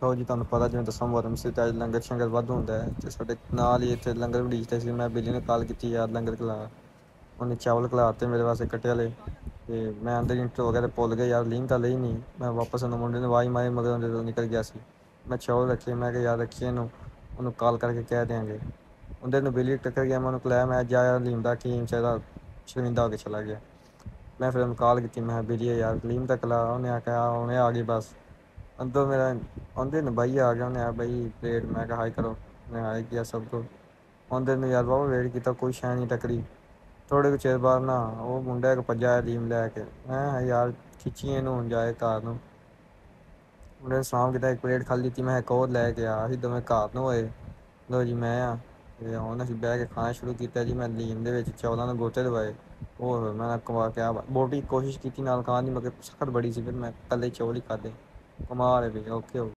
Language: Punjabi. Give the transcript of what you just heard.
ਲਓ ਜੀ, ਤੁਹਾਨੂੰ ਪਤਾ ਜਿਵੇਂ ਦਸਵਾਂ ਮੁਹੱਰਮ ਸੀ ਤੇ ਅੱਜ ਲੰਗਰ ਸ਼ੰਗਰ ਵਾਧੂ ਹੁੰਦਾ ਹੈ ਤੇ ਸਾਡੇ ਨਾਲ ਹੀ ਇੱਥੇ ਲੰਗਰ ਉਡੀਕਦੇ ਸੀ। ਮੈਂ ਬਿੱਲੀ ਨੂੰ ਕਾਲ ਕੀਤੀ, ਯਾਰ ਲੰਗਰ ਖਿਲਾ। ਉਹਨੇ ਚਾਵਲ ਖਿਲਾ ਤੇ ਮੇਰੇ ਵਾਸਤੇ ਕੱਟੇ ਵਾਲੇ। ਤੇ ਮੈਂ ਅੰਦਰ ਇੰਟਰ ਵਗੈਰਾ ਭੁੱਲ ਗਿਆ ਯਾਰ, ਲੀਨ ਤਾਂ ਲਈ ਨਹੀਂ। ਮੈਂ ਵਾਪਸ ਉਹਨੂੰ ਮੁੰਡੇ ਨੂੰ ਆਵਾਜ਼ ਮਾਰੀ ਮਗਰ ਜਦੋਂ ਨਿਕਲ ਗਿਆ ਸੀ। ਮੈਂ ਚਾਵਲ ਰੱਖੇ, ਮੈਂ ਕਿਹਾ ਯਾਰ ਰੱਖੀਏ ਇਹਨੂੰ, ਉਹਨੂੰ ਕਾਲ ਕਰਕੇ ਕਹਿ ਦਿਆਂਗੇ। ਉਹਦੇ ਨੂੰ ਬਿੱਲੀ ਟੱਕਰ ਗਿਆ, ਮੈਂ ਉਹਨੂੰ ਕਿਹਾ ਮੈਂ ਜਾ ਯਾਰ ਹਲੀਮ ਦਾ ਕੀ ਚਾਹੀਦਾ, ਸ਼ਰਮਿੰਦਾ ਹੋ ਕੇ ਚਲਾ ਗਿਆ। ਮੈਂ ਫਿਰ ਉਹਨੂੰ ਕਾਲ ਕੀਤੀ, ਮੈਂ ਬਿੱਲੀ ਯਾਰ ਹਲੀਮ ਦਾ ਖਿਲਾ। ਉਹਨੇ ਆਖਿਆ ਹੁਣੇ ਆ ਗਈ ਬਸ। ਅੰਦਰੋਂ ਮੇਰਾ ਆਉਂਦੇ ਨੂੰ ਬਾਈ ਆ ਗਿਆ, ਉਹਨੇ ਆ ਬਾਈ ਪਲੇਟ। ਮੈਂ ਕਿਹਾ ਹਾਈ ਕਰੋ, ਉਹਨੇ ਹਾਈ ਕੀਤਾ ਸਭ ਕੁਛ। ਆਉਂਦੇ ਨੂੰ ਯਾਰ ਵਾਹਵਾ ਵੇਟ ਕੀਤਾ, ਕੋਈ ਸ਼ੈ ਨਹੀਂ ਟੱਕਰੀ। ਥੋੜ੍ਹੇ ਕੁ ਚਿਰ ਬਾਅਦ ਨਾ ਉਹ ਮੁੰਡਾ ਇੱਕ ਭੱਜਾ ਹਲੀਮ ਲੈ ਕੇ। ਮੈਂ ਯਾਰ ਖਿੱਚੀਏ ਇਹਨੂੰ ਹੁਣ ਜਾਏ ਘਰ ਨੂੰ। ਉਹਨੇ ਸਲਾਮ ਕੀਤਾ, ਇੱਕ ਪਲੇਟ ਖਾਲੀ ਦਿੱਤੀ। ਮੈਂ ਇੱਕ ਹੋਰ ਲੈ ਕੇ ਆ, ਅਸੀਂ ਦੋਵੇਂ ਘਰ ਨੂੰ ਹੋਏ। ਲਓ ਜੀ ਮੈਂ ਆ ਤੇ ਹੁਣ ਅਸੀਂ ਬਹਿ ਕੇ ਖਾਣਾ ਸ਼ੁਰੂ ਕੀਤਾ ਜੀ। ਮੈਂ ਹਲੀਮ ਦੇ ਵਿੱਚ ਚੌਲਾਂ ਨੂੰ ਗੋਤੇ ਦਵਾਏ। ਹੋਰ ਮੈਂ ਕਮਾ ਕੇ ਬੋਟੀ ਕੋਸ਼ਿਸ਼ ਕੀਤੀ ਨਾਲ ਖਾਣ ਦੀ, ਮਗਰ ਸਖ਼ਤ ਬੜੀ ਸੀ। ਫਿਰ ਮੈਂ ਇਕੱਲੇ ਚੌਲ ਹੀ ਖਾਧੇ। ਕਮਾਲ ਹੈ ਵੀ ਓਕੇ ਹੋ।